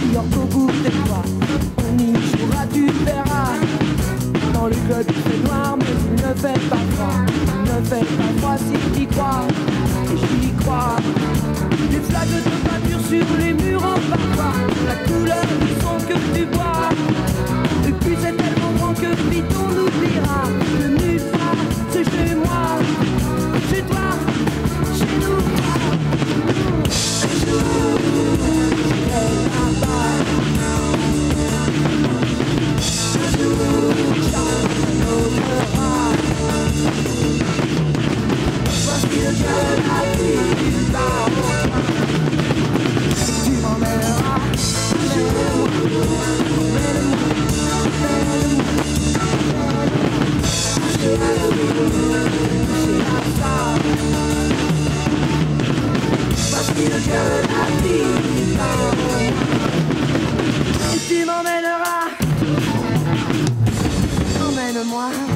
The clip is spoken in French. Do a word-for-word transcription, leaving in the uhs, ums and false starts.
meilleur qu'au bout des doigts. On y jouera, tu verras. Dans le club il fait noir, mais il ne fait pas froid. Il ne fait pas froid si tu y crois, et j'y crois. Des flaques de peinture sur les murs en parfois, la couleur du son que tu bois. Et puis c'est tellement grand que vite on oubliera que nulle part c'est chez moi, chez toi, chez nous. Un jour, j'irai là-bas. Un jour, j'enlèverai. Voici le jeu de la vie du baron. Tu m'emmèneras, emmène-moi, voici le jeu de la vie du baron. Et tu m'emmèneras, emmène-moi.